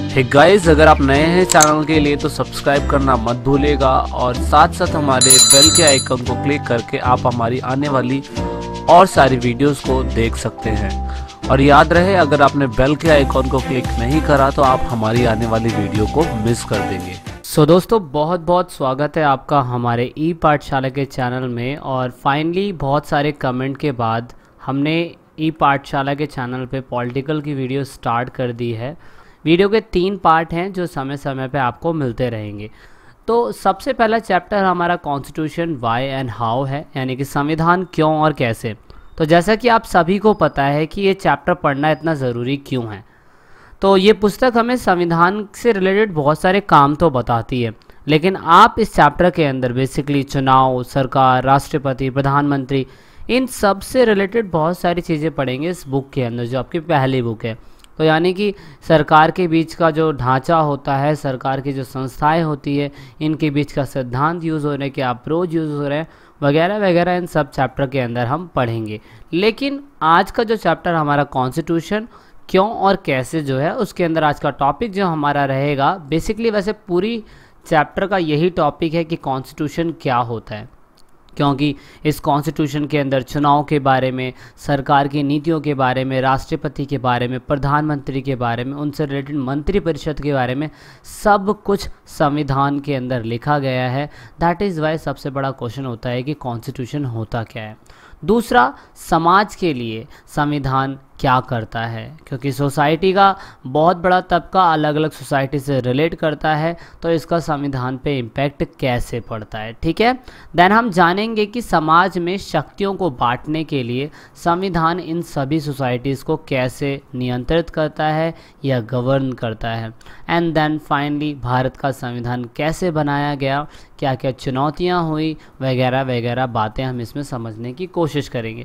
Hey guys, अगर आप नए हैं चैनल के लिए तो सब्सक्राइब करना मत भूलिएगा और साथ साथ हमारे बेल के आइकन को क्लिक करके आप हमारी आने वाली और सारी वीडियोस को देख सकते हैं। और याद रहे, अगर आपने बेल के आइकन को क्लिक नहीं करा तो आप हमारी आने वाली वीडियो को मिस कर देंगे। दोस्तों बहुत बहुत स्वागत है आपका हमारे ई पाठशाला के चैनल में। और फाइनली बहुत सारे कमेंट के बाद हमने ई पाठशाला के चैनल पे पॉलिटिकल की वीडियो स्टार्ट कर दी है। वीडियो के 3 पार्ट हैं जो समय समय पे आपको मिलते रहेंगे। तो सबसे पहला चैप्टर हमारा कॉन्स्टिट्यूशन वाई एंड हाउ है, यानी कि संविधान क्यों और कैसे। तो जैसा कि आप सभी को पता है कि ये चैप्टर पढ़ना इतना ज़रूरी क्यों है। तो ये पुस्तक हमें संविधान से रिलेटेड बहुत सारे काम तो बताती है, लेकिन आप इस चैप्टर के अंदर बेसिकली चुनाव, सरकार, राष्ट्रपति, प्रधानमंत्री, इन सब से रिलेटेड बहुत सारी चीज़ें पढ़ेंगे इस बुक के अंदर, जो आपकी पहली बुक है। तो यानी कि सरकार के बीच का जो ढांचा होता है, सरकार की जो संस्थाएं होती है, इनके बीच का सिद्धांत यूज़ हो रहे हैं, क्या अप्रोच यूज़ हो रहे हैं, वगैरह वगैरह, इन सब चैप्टर के अंदर हम पढ़ेंगे। लेकिन आज का जो चैप्टर हमारा कॉन्स्टिट्यूशन क्यों और कैसे जो है, उसके अंदर आज का टॉपिक जो हमारा रहेगा, बेसिकली वैसे पूरी चैप्टर का यही टॉपिक है कि कॉन्स्टिट्यूशन क्या होता है, क्योंकि इस कॉन्स्टिट्यूशन के अंदर चुनाव के बारे में, सरकार की नीतियों के बारे में, राष्ट्रपति के बारे में, प्रधानमंत्री के बारे में, उनसे रिलेटेड मंत्रिपरिषद के बारे में सब कुछ संविधान के अंदर लिखा गया है। दैट इज़ वाई सबसे बड़ा क्वेश्चन होता है कि कॉन्स्टिट्यूशन होता क्या है। दूसरा, समाज के लिए संविधान क्या करता है, क्योंकि सोसाइटी का बहुत बड़ा तबका अलग अलग सोसाइटी से रिलेट करता है, तो इसका संविधान पे इम्पैक्ट कैसे पड़ता है। ठीक है, देन हम जानेंगे कि समाज में शक्तियों को बांटने के लिए संविधान इन सभी सोसाइटीज़ को कैसे नियंत्रित करता है या गवर्न करता है। एंड देन फाइनली भारत का संविधान कैसे बनाया गया, क्या क्या चुनौतियाँ हुई, वगैरह वगैरह बातें हम इसमें समझने की कोशिश करेंगे।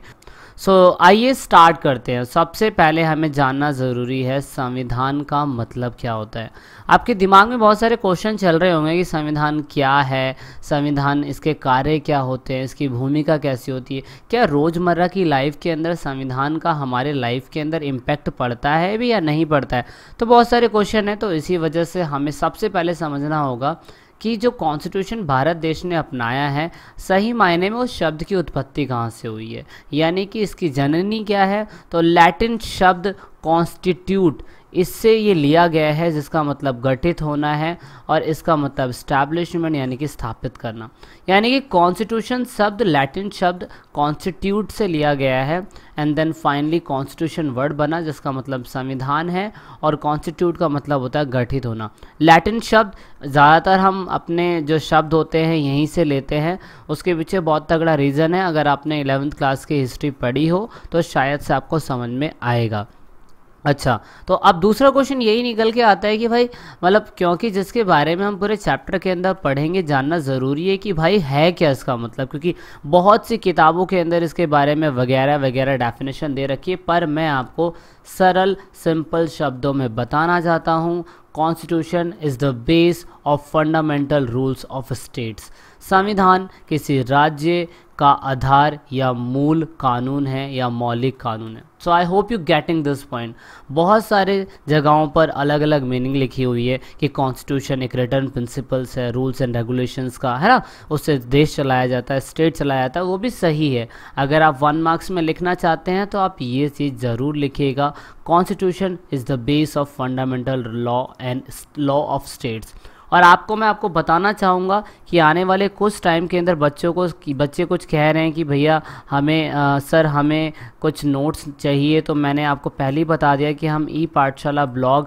आइए स्टार्ट करते हैं। सबसे पहले हमें जानना ज़रूरी है संविधान का मतलब क्या होता है। आपके दिमाग में बहुत सारे क्वेश्चन चल रहे होंगे कि संविधान क्या है, संविधान, इसके कार्य क्या होते हैं, इसकी भूमिका कैसी होती है, क्या रोज़मर्रा की लाइफ के अंदर संविधान का हमारे लाइफ के अंदर इम्पैक्ट पड़ता है भी या नहीं पड़ता है। तो बहुत सारे क्वेश्चन हैं, तो इसी वजह से हमें सबसे पहले समझना होगा कि जो कॉन्स्टिट्यूशन भारत देश ने अपनाया है, सही मायने में उस शब्द की उत्पत्ति कहाँ से हुई है, यानी कि इसकी जननी क्या है। तो लैटिन शब्द कॉन्स्टिट्यूट, इससे ये लिया गया है, जिसका मतलब गठित होना है, और इसका मतलब स्टैब्लिशमेंट यानी कि स्थापित करना। यानी कि कॉन्स्टिट्यूशन शब्द लैटिन शब्द कॉन्स्टिट्यूट से लिया गया है, and then finally constitution word बना, जिसका मतलब संविधान है, और कॉन्स्टिट्यूट का मतलब होता है गठित होना। लैटिन शब्द ज़्यादातर हम अपने जो शब्द होते हैं यहीं से लेते हैं, उसके पीछे बहुत तगड़ा रीज़न है। अगर आपने 11th क्लास की हिस्ट्री पढ़ी हो तो शायद से आपको समझ में आएगा। अच्छा, तो अब दूसरा क्वेश्चन यही निकल के आता है कि भाई मतलब, क्योंकि जिसके बारे में हम पूरे चैप्टर के अंदर पढ़ेंगे, जानना ज़रूरी है कि भाई है क्या इसका मतलब, क्योंकि बहुत सी किताबों के अंदर इसके बारे में वगैरह वगैरह डेफिनेशन दे रखी है, पर मैं आपको सरल सिंपल शब्दों में बताना चाहता हूँ। Constitution is the base of fundamental rules of states. संविधान किसी राज्य का आधार या मूल कानून है या मौलिक कानून है। So I hope you getting this point. बहुत सारे जगहों पर अलग अलग मीनिंग लिखी हुई है कि कॉन्स्टिट्यूशन एक रिटर्न प्रिंसिपल्स है, रूल्स एंड रेगुलेशंस का, है ना, उससे देश चलाया जाता है, स्टेट चलाया जाता है, वो भी सही है। अगर आप 1 मार्क्स में लिखना चाहते हैं तो आप ये चीज़ ज़रूर लिखिएगा, constitution is the base of fundamental law and law of states. और मैं आपको बताना चाहूँगा कि आने वाले कुछ टाइम के अंदर बच्चे कुछ कह रहे हैं कि भैया हमें सर हमें कुछ नोट्स चाहिए। तो मैंने आपको पहले ही बता दिया कि हम ई पाठशाला ब्लॉग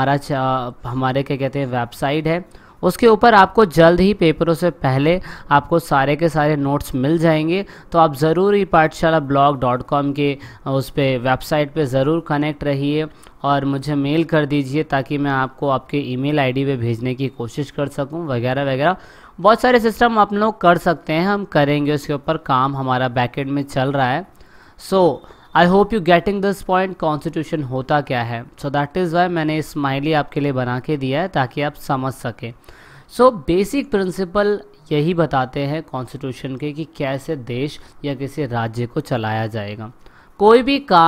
हमारे क्या कहते हैं वेबसाइट है, उसके ऊपर आपको जल्द ही पेपरों से पहले आपको सारे के सारे नोट्स मिल जाएंगे। तो आप ज़रूर ई पाठशाला blog.com के उस पर वेबसाइट पे ज़रूर कनेक्ट रहिए और मुझे मेल कर दीजिए, ताकि मैं आपको आपके ईमेल आईडी पे भेजने की कोशिश कर सकूं, वगैरह वगैरह। बहुत सारे सिस्टम आप लोग कर सकते हैं, हम करेंगे, उसके ऊपर काम हमारा बैकएंड में चल रहा है। So I hope you getting this point, constitution होता क्या है। सो दैट इज़ वाई मैंने स्माइली आपके लिए बना के दिया है, ताकि आप समझ सकें। सो बेसिक प्रिंसिपल यही बताते हैं कॉन्स्टिट्यूशन के कि कैसे देश या किसी राज्य को चलाया जाएगा। कोई भी काम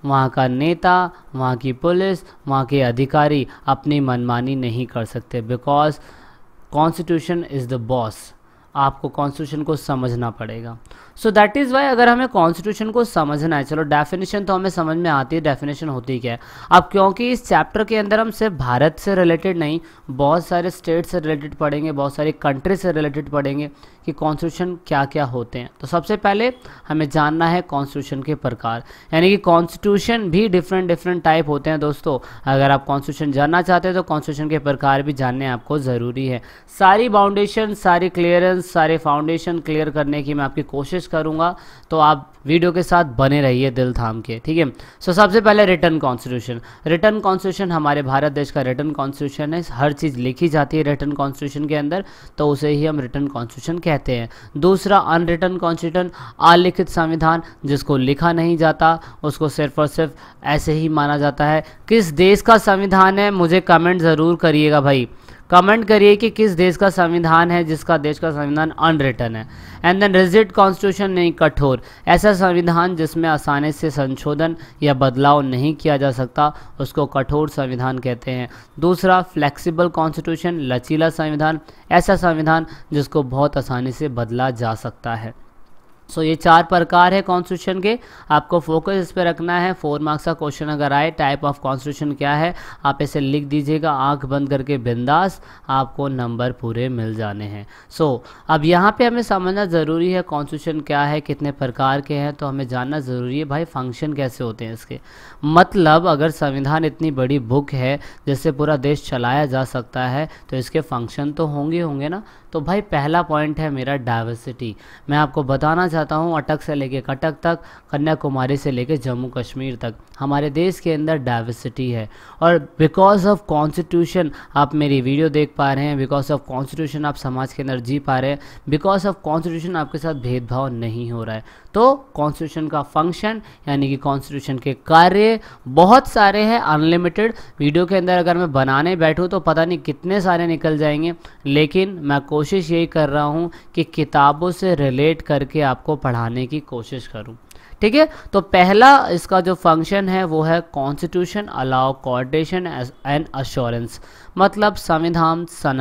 वहाँ का नेता, वहाँ की पुलिस, वहाँ के अधिकारी अपनी मनमानी नहीं कर सकते, because constitution is the boss. आपको कॉन्स्टिट्यूशन को समझना पड़ेगा। सो दैट इज़ वाई अगर हमें कॉन्स्टिट्यूशन को समझना है, चलो डेफिनेशन तो हमें समझ में आती है, डेफिनेशन होती क्या है। अब क्योंकि इस चैप्टर के अंदर हम सिर्फ भारत से रिलेटेड नहीं, बहुत सारे स्टेट से रिलेटेड पढ़ेंगे, बहुत सारी कंट्री से रिलेटेड पढ़ेंगे कि कॉन्स्टिट्यूशन क्या क्या होते हैं। तो सबसे पहले हमें जानना है कॉन्स्टिट्यूशन के प्रकार, यानी कि कॉन्स्टिट्यूशन भी डिफरेंट टाइप होते हैं दोस्तों। अगर आप कॉन्स्टिट्यूशन जानना चाहते हैं तो कॉन्स्टिट्यूशन के प्रकार भी जानने आपको ज़रूरी है। सारी बाउंडेशन, सारी क्लियरेंस, सारे फाउंडेशन क्लियर करने की मैं आपकी कोशिश करूंगा, तो आप वीडियो के साथ बने रहिए दिल थाम के, ठीक है। सो सबसे पहले रिटन कॉन्स्टिट्यूशन। रिटन कॉन्स्टिट्यूशन हमारे भारत देश का रिटन कॉन्स्टिट्यूशन है, हर चीज़ लिखी जाती है रिटन कॉन्स्टिट्यूशन के अंदर, तो उसे ही हम रिटन कॉन्स्टिट्यूशन कहते हैं। दूसरा अनरिटन कॉन्स्टिट्यूशन, अलिखित संविधान, जिसको लिखा नहीं जाता, उसको सिर्फ और सिर्फ ऐसे ही माना जाता है। किस देश का संविधान है, मुझे कमेंट ज़रूर करिएगा भाई, कमेंट करिए कि किस देश का संविधान है जिसका देश का संविधान अनरिटन है। एंड देन रिजिड कॉन्स्टिट्यूशन, नहीं कठोर, ऐसा संविधान जिसमें आसानी से संशोधन या बदलाव नहीं किया जा सकता, उसको कठोर संविधान कहते हैं। दूसरा फ्लेक्सिबल कॉन्स्टिट्यूशन, लचीला संविधान, ऐसा संविधान जिसको बहुत आसानी से बदला जा सकता है। सो ये 4 प्रकार है कॉन्स्टिट्यूशन के, आपको फोकस इस पर रखना है। 4 मार्क्स का क्वेश्चन अगर आए टाइप ऑफ कॉन्स्टिट्यूशन क्या है, आप इसे लिख दीजिएगा आंख बंद करके बिंदास, आपको नंबर पूरे मिल जाने हैं। सो अब यहाँ पे हमें समझना ज़रूरी है कॉन्स्टिट्यूशन क्या है, कितने प्रकार के हैं, तो हमें जानना ज़रूरी है भाई फंक्शन कैसे होते हैं इसके। मतलब अगर संविधान इतनी बड़ी बुक है जिससे पूरा देश चलाया जा सकता है, तो इसके फंक्शन तो होंगे ना। तो भाई पहला पॉइंट है मेरा डाइवर्सिटी। मैं आपको बताना चाहता हूँ अटक से लेके कटक तक, कन्याकुमारी से लेके जम्मू कश्मीर तक हमारे देश के अंदर डाइवर्सिटी है। और बिकॉज ऑफ कॉन्स्टिट्यूशन आप मेरी वीडियो देख पा रहे हैं, बिकॉज ऑफ कॉन्स्टिट्यूशन आप समाज के अंदर जी पा रहे हैं, बिकॉज ऑफ कॉन्स्टिट्यूशन आपके साथ भेदभाव नहीं हो रहा है। तो कॉन्स्टिट्यूशन का फंक्शन यानी कि कॉन्स्टिट्यूशन के कार्य बहुत सारे हैं, अनलिमिटेड। वीडियो के अंदर अगर मैं बनाने बैठूँ तो पता नहीं कितने सारे निकल जाएंगे, लेकिन मैं कोशिश यही कर रहा हूँ कि किताबों से रिलेट करके आपको पढ़ाने की कोशिश करूँ, ठीक है। तो पहला इसका जो फंक्शन है वो है constitution allow coordination and assurance, मतलब संविधान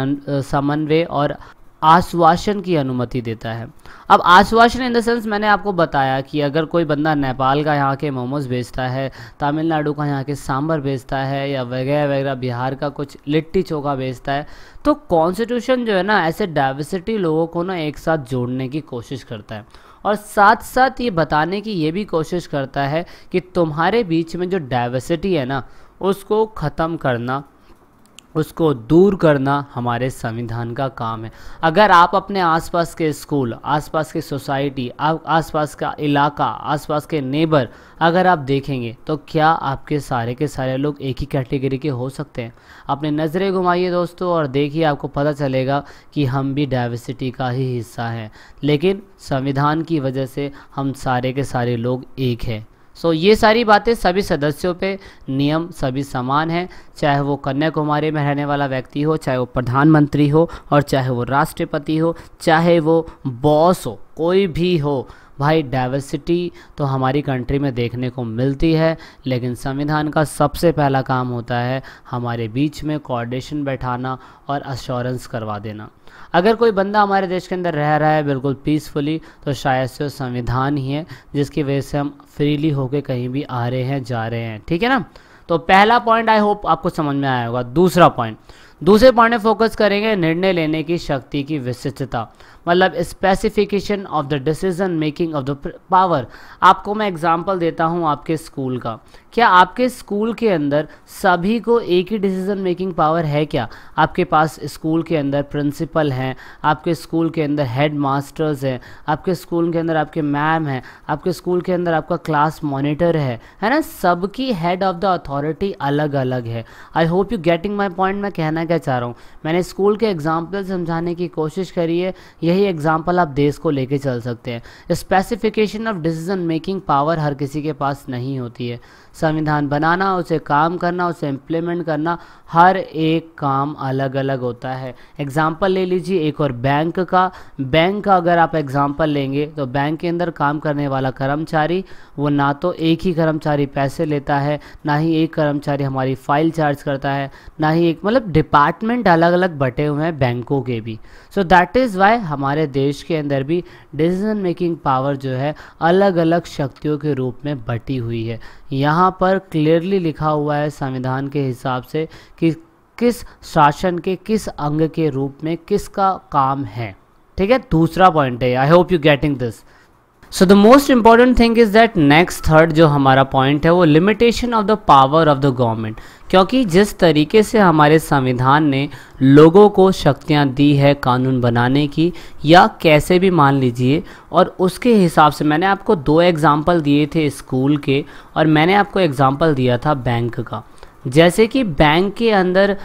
समन्वय और आश्वासन की अनुमति देता है। अब आश्वासन इन द सेंस मैंने आपको बताया कि अगर कोई बंदा नेपाल का यहाँ के मोमोज बेचता है, तमिलनाडु का यहाँ के सांभर बेचता है, या वगैरह वगैरह बिहार का कुछ लिट्टी चोखा बेचता है, तो कॉन्स्टिट्यूशन जो है ना ऐसे डाइवर्सिटी लोगों को ना एक साथ जोड़ने की कोशिश करता है, और साथ साथ ये बताने की ये भी कोशिश करता है कि तुम्हारे बीच में जो डाइवर्सिटी है ना उसको ख़त्म करना, उसको दूर करना हमारे संविधान का काम है। अगर आप अपने आसपास के स्कूल, आसपास की सोसाइटी, आसपास का इलाका, आसपास के नेबर अगर आप देखेंगे तो क्या आपके सारे के सारे लोग एक ही कैटेगरी के हो सकते हैं? अपनी नज़रें घुमाइए दोस्तों और देखिए, आपको पता चलेगा कि हम भी डाइवर्सिटी का ही हिस्सा हैं, लेकिन संविधान की वजह से हम सारे के सारे लोग एक हैं। सो ये सारी बातें सभी सदस्यों पे नियम सभी समान हैं, चाहे वो कन्याकुमारी में रहने वाला व्यक्ति हो, चाहे वो प्रधानमंत्री हो, और चाहे वो राष्ट्रपति हो, चाहे वो बॉस हो, कोई भी हो। भाई डाइवर्सिटी तो हमारी कंट्री में देखने को मिलती है, लेकिन संविधान का सबसे पहला काम होता है हमारे बीच में कोऑर्डिनेशन बैठाना और अश्योरेंस करवा देना। अगर कोई बंदा हमारे देश के अंदर रह रहा है बिल्कुल पीसफुली, तो शायद से संविधान ही है जिसकी वजह से हम फ्रीली होके कहीं भी आ रहे हैं, जा रहे हैं, ठीक है ना। तो पहला पॉइंट आई होप आपको समझ में आया होगा। दूसरे पॉइंट में फोकस करेंगे निर्णय लेने की शक्ति की विशिष्टता, मतलब specification of the decision making of the power. आपको मैं एग्जांपल देता हूं आपके स्कूल का। क्या आपके स्कूल के अंदर सभी को एक ही डिसीजन मेकिंग पावर है क्या? आपके पास स्कूल के अंदर प्रिंसिपल हैं, आपके स्कूल के अंदर हेड मास्टर्स हैं, आपके स्कूल के अंदर आपके मैम हैं, आपके स्कूल के अंदर आपका क्लास मॉनिटर है ना। सबकी हेड ऑफ द अथॉरिटी अलग अलग है। I hope you getting my point. मैं कहना क्या चाह रहा हूँ, मैंने स्कूल के एग्जाम्पल समझाने की कोशिश करी है, यही एग्जाम्पल आप देश को लेके चल सकते हैं। Specification of decision making power हर किसी के पास नहीं होती है। संविधान बनाना, उसे काम करना, उसे इम्प्लीमेंट करना, हर एक काम अलग अलग होता है। एग्जाम्पल ले लीजिए एक और बैंक का अगर आप एग्जाम्पल लेंगे तो बैंक के अंदर काम करने वाला कर्मचारी, वो ना तो एक ही कर्मचारी पैसे लेता है, ना ही एक कर्मचारी हमारी फाइल चार्ज करता है, ना ही एक, मतलब डिपार्टमेंट अलग अलग बटे हुए हैं बैंकों के भी। सो दैट इज़ वाई हमारे देश के अंदर भी डिसीजन मेकिंग पावर जो है अलग अलग शक्तियों के रूप में बटी हुई है। यहाँ पर क्लियरली लिखा हुआ है संविधान के हिसाब से कि किस शासन के किस अंग के रूप में किसका काम है। ठीक है, दूसरा पॉइंट है, I hope you getting this. So the most important thing is that next third जो हमारा पॉइंट है वो limitation of the power of the government. क्योंकि जिस तरीके से हमारे संविधान ने लोगों को शक्तियां दी है कानून बनाने की या कैसे भी मान लीजिए, और उसके हिसाब से मैंने आपको 2 एग्जाम्पल दिए थे स्कूल के, और मैंने आपको एग्जाम्पल दिया था बैंक का। जैसे कि बैंक के अंदर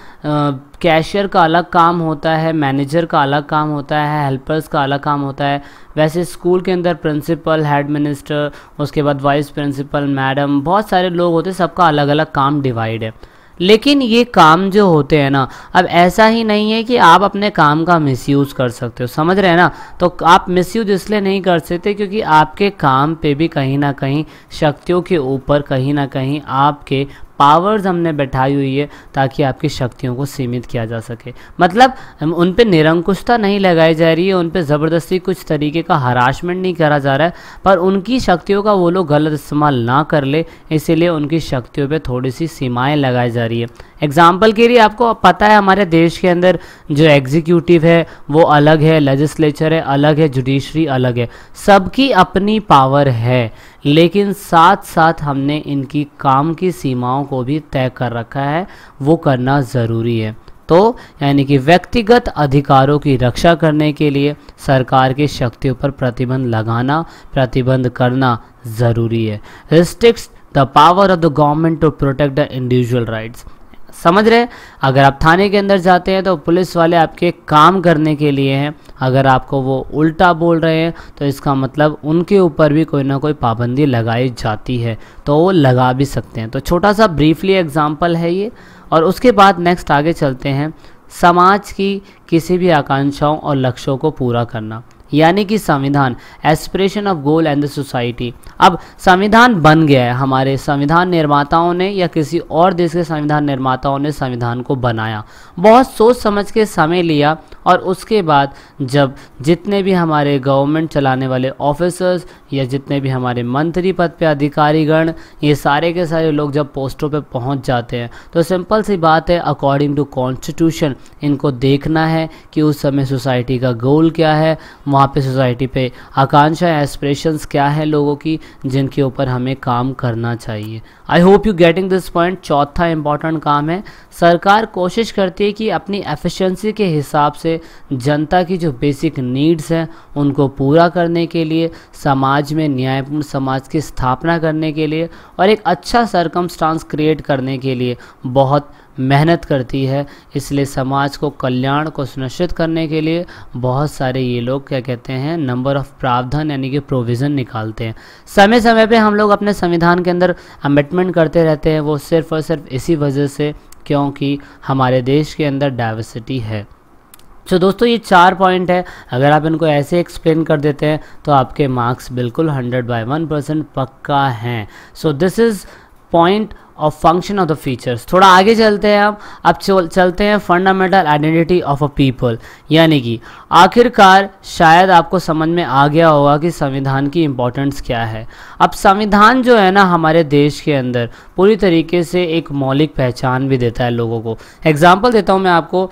कैशियर का अलग काम होता है, मैनेजर का अलग काम होता है, हेल्पर्स का अलग काम होता है, वैसे स्कूल के अंदर प्रिंसिपल, हेड मिनिस्टर, उसके बाद वाइस प्रिंसिपल, मैडम, बहुत सारे लोग होते हैं, सबका अलग अलग काम डिवाइड है। लेकिन ये काम जो होते हैं ना, अब ऐसा ही नहीं है कि आप अपने काम का मिसयूज़ कर सकते हो, समझ रहे हैं ना। तो आप मिसयूज़ इसलिए नहीं कर सकते क्योंकि आपके काम पे भी कहीं ना कहीं शक्तियों के ऊपर कहीं ना कहीं आपके पावर्स हमने बैठाई हुई है ताकि आपकी शक्तियों को सीमित किया जा सके। मतलब उन पे निरंकुशता नहीं लगाई जा रही है, उन पे ज़बरदस्ती कुछ तरीके का हरासमेंट नहीं करा जा रहा है, पर उनकी शक्तियों का वो लोग गलत इस्तेमाल ना कर ले, इसीलिए उनकी शक्तियों पे थोड़ी सी सीमाएं लगाई जा रही है। एग्जाम्पल के लिए आपको पता है हमारे देश के अंदर जो एग्जीक्यूटिव है वो अलग है, लेजिस्लेचर है अलग है, जुडिशरी अलग है, सबकी अपनी पावर है, लेकिन साथ साथ हमने इनकी काम की सीमाओं को भी तय कर रखा है, वो करना ज़रूरी है। तो यानी कि व्यक्तिगत अधिकारों की रक्षा करने के लिए सरकार की शक्तियों पर प्रतिबंध लगाना, प्रतिबंध करना ज़रूरी है। Restricts the power of the government to protect the individual rights. समझ रहे हैं, अगर आप थाने के अंदर जाते हैं तो पुलिस वाले आपके काम करने के लिए हैं, अगर आपको वो उल्टा बोल रहे हैं तो इसका मतलब उनके ऊपर भी कोई ना कोई पाबंदी लगाई जाती है, तो वो लगा भी सकते हैं। तो छोटा सा ब्रीफली एग्जांपल है ये, और उसके बाद नेक्स्ट आगे चलते हैं। समाज की किसी भी आकांक्षाओं और लक्ष्यों को पूरा करना, यानी कि संविधान, aspiration of goal and the society. अब संविधान बन गया है, हमारे संविधान निर्माताओं ने या किसी और देश के संविधान निर्माताओं ने संविधान को बनाया, बहुत सोच समझ के समय लिया, और उसके बाद जब जितने भी हमारे गवर्नमेंट चलाने वाले ऑफिसर्स या जितने भी हमारे मंत्री पद पे अधिकारीगण, ये सारे के सारे लोग जब पोस्टों पे पहुंच जाते हैं तो सिंपल सी बात है, अकॉर्डिंग टू कॉन्स्टिट्यूशन इनको देखना है कि उस समय सोसाइटी का गोल क्या है, वहाँ पे सोसाइटी पे आकांक्षा एस्पिरेशंस क्या है लोगों की, जिनके ऊपर हमें काम करना चाहिए। I hope you getting this point. चौथा इंपॉर्टेंट काम है, सरकार कोशिश करती है कि अपनी एफिशिएंसी के हिसाब से जनता की जो बेसिक नीड्स हैं उनको पूरा करने के लिए, समाज में न्यायपूर्ण समाज की स्थापना करने के लिए और एक अच्छा सरकमस्टांस क्रिएट करने के लिए बहुत मेहनत करती है। इसलिए समाज को कल्याण को सुनिश्चित करने के लिए बहुत सारे ये लोग क्या कहते हैं, नंबर ऑफ प्रावधान यानी कि प्रोविज़न निकालते हैं। समय समय पे हम लोग अपने संविधान के अंदर अमेंडमेंट करते रहते हैं, वो सिर्फ और सिर्फ इसी वजह से क्योंकि हमारे देश के अंदर डाइवर्सिटी है। तो दोस्तों ये 4 पॉइंट है, अगर आप इनको ऐसे एक्सप्लेन कर देते हैं तो आपके मार्क्स बिल्कुल 100/1% पक्का हैं। So this is point of function of the features. थोड़ा आगे चलते हैं हम, अब चलते हैं fundamental identity of a people, यानी कि आखिरकार शायद आपको समझ में आ गया होगा कि संविधान की इम्पोर्टेंस क्या है। अब संविधान जो है ना हमारे देश के अंदर पूरी तरीके से एक मौलिक पहचान भी देता है लोगों को। एग्जाम्पल देता हूँ मैं आपको,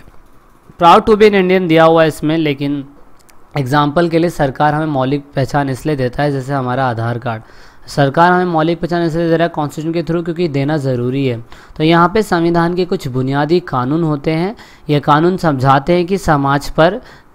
proud to be an Indian दिया हुआ है इसमें, लेकिन एग्जाम्पल के लिए सरकार हमें मौलिक पहचान इसलिए देता है, जैसे हमारा आधार कार्ड, सरकार हमें मौलिक पहचान इसलिए दे रहा है कॉन्स्टिट्यूशन के थ्रू क्योंकि देना ज़रूरी है। तो यहाँ पे संविधान के कुछ बुनियादी कानून होते हैं, ये कानून समझाते हैं कि समाज पर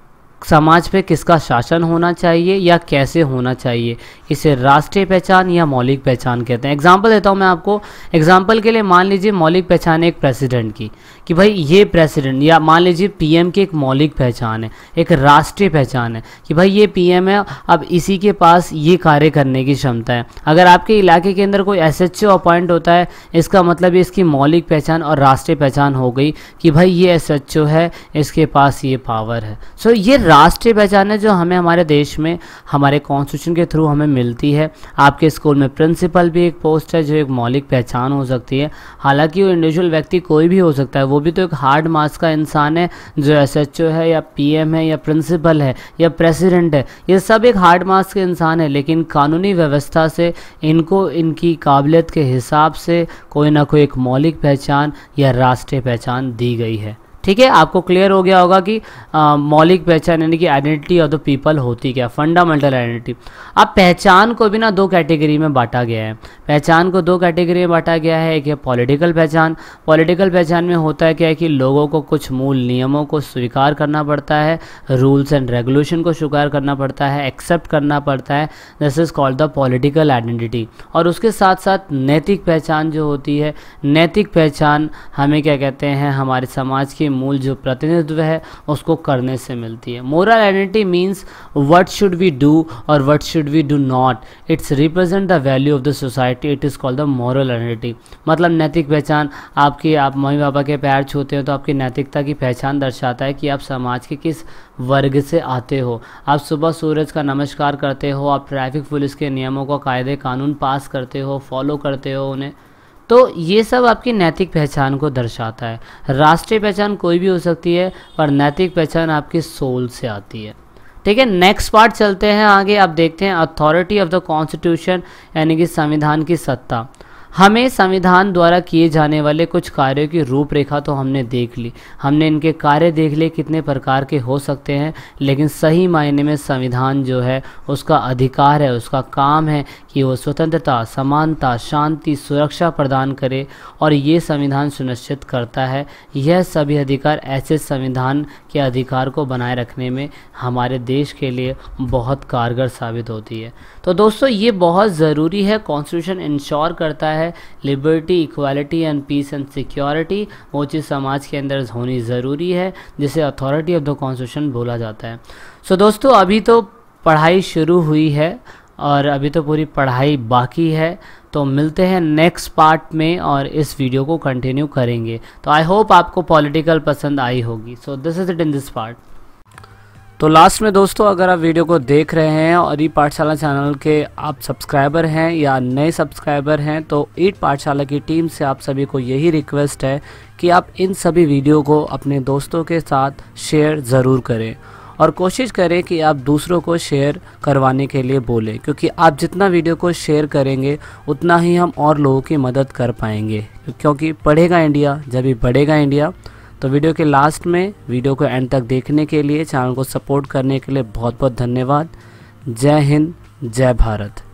समाज पे किसका शासन होना चाहिए या कैसे होना चाहिए, इसे राष्ट्रीय पहचान या मौलिक पहचान कहते हैं। एग्जाम्पल देता हूँ मैं आपको। एग्जाम्पल के लिए मान लीजिए मौलिक पहचान है एक प्रेसिडेंट की, कि भाई ये प्रेसिडेंट, या मान लीजिए पीएम की एक मौलिक पहचान है, एक राष्ट्रीय पहचान है कि भाई ये पीएम है, अब इसी के पास ये कार्य करने की क्षमता है। अगर आपके इलाके के अंदर कोई एसएचओ अपॉइंट होता है, इसका मतलब इसकी मौलिक पहचान और राष्ट्रीय पहचान हो गई कि भाई ये एसएचओ है, इसके पास ये पावर है। सो ये राष्ट्रीय पहचान है जो हमें हमारे देश में हमारे कॉन्स्टिट्यूशन के थ्रू हमें मिलती है। आपके स्कूल में प्रिंसिपल भी एक पोस्ट है जो एक मौलिक पहचान हो सकती है। हालांकि वो इंडिविजुअल व्यक्ति कोई भी हो सकता है, वो भी तो एक हार्ड मास का इंसान है। जो एसएचओ है या पीएम है या प्रिंसिपल है या प्रेसिडेंट है, ये सब एक हार्ड मास के इंसान है, लेकिन कानूनी व्यवस्था से इनको इनकी काबिलियत के हिसाब से कोई ना कोई एक मौलिक पहचान या राष्ट्रीय पहचान दी गई है। ठीक है, आपको क्लियर हो गया होगा कि मौलिक पहचान यानी कि आइडेंटिटी ऑफ द पीपल होती क्या, फंडामेंटल आइडेंटिटी। अब पहचान को भी ना दो कैटेगरी में बांटा गया है। पहचान को दो कैटेगरी में बांटा गया है। एक है पॉलिटिकल पहचान। पॉलिटिकल पहचान में होता है क्या है कि लोगों को कुछ मूल नियमों को स्वीकार करना पड़ता है, रूल्स एंड रेगुलेशन को स्वीकार करना पड़ता है, एक्सेप्ट करना पड़ता है। This is called the political identity. और उसके साथ साथ नैतिक पहचान जो होती है, नैतिक पहचान हमें क्या कहते हैं, हमारे समाज की मूल जो प्रतिनिधित्व है उसको करने से मिलती है। Moral identity means what should we do और what should we do not, it's represent the value of the society, it is called the moral identity. मतलब नैतिक पहचान, आप मम्मी पापा के पैर छूते हो तो आपकी नैतिकता की पहचान दर्शाता है कि आप समाज के किस वर्ग से आते हो। आप सुबह सूरज का नमस्कार करते हो, आप ट्रैफिक पुलिस के नियमों को, कायदे कानून पास करते हो, फॉलो करते हो उन्हें, तो ये सब आपकी नैतिक पहचान को दर्शाता है। राष्ट्रीय पहचान कोई भी हो सकती है, पर नैतिक पहचान आपकी सोल से आती है। ठीक है, नेक्स्ट पार्ट चलते हैं आगे। आप देखते हैं अथॉरिटी ऑफ द कॉन्स्टिट्यूशन यानी कि संविधान की सत्ता। हमें संविधान द्वारा किए जाने वाले कुछ कार्यों की रूपरेखा तो हमने देख ली, हमने इनके कार्य देख लिए कितने प्रकार के हो सकते हैं, लेकिन सही मायने में संविधान जो है उसका अधिकार है, उसका काम है कि वो स्वतंत्रता, समानता, शांति, सुरक्षा प्रदान करे, और ये संविधान सुनिश्चित करता है। यह सभी अधिकार ऐसे संविधान के अधिकार को बनाए रखने में हमारे देश के लिए बहुत कारगर साबित होती है। तो दोस्तों ये बहुत ज़रूरी है। कॉन्स्टिट्यूशन इंश्योर करता है liberty, equality and peace and security, वो चीज़ समाज के अंदर होनी ज़रूरी है, जिसे अथॉरिटी ऑफ द कॉन्स्टिट्यूशन बोला जाता है। सो दोस्तों अभी तो पढ़ाई शुरू हुई है और अभी तो पूरी पढ़ाई बाकी है, तो मिलते हैं नेक्स्ट पार्ट में और इस वीडियो को कंटिन्यू करेंगे। तो आई होप आपको पॉलिटिकल पसंद आई होगी। So this is it in this part. तो लास्ट में दोस्तों अगर आप वीडियो को देख रहे हैं और ई पाठशाला चैनल के आप सब्सक्राइबर हैं या नए सब्सक्राइबर हैं, तो ई पाठशाला की टीम से आप सभी को यही रिक्वेस्ट है कि आप इन सभी वीडियो को अपने दोस्तों के साथ शेयर ज़रूर करें और कोशिश करें कि आप दूसरों को शेयर करवाने के लिए बोलें, क्योंकि आप जितना वीडियो को शेयर करेंगे उतना ही हम और लोगों की मदद कर पाएंगे, क्योंकि पढ़ेगा इंडिया जब भी बढ़ेगा इंडिया। तो वीडियो के लास्ट में वीडियो को एंड तक देखने के लिए, चैनल को सपोर्ट करने के लिए बहुत बहुत धन्यवाद। जय हिंद, जय भारत।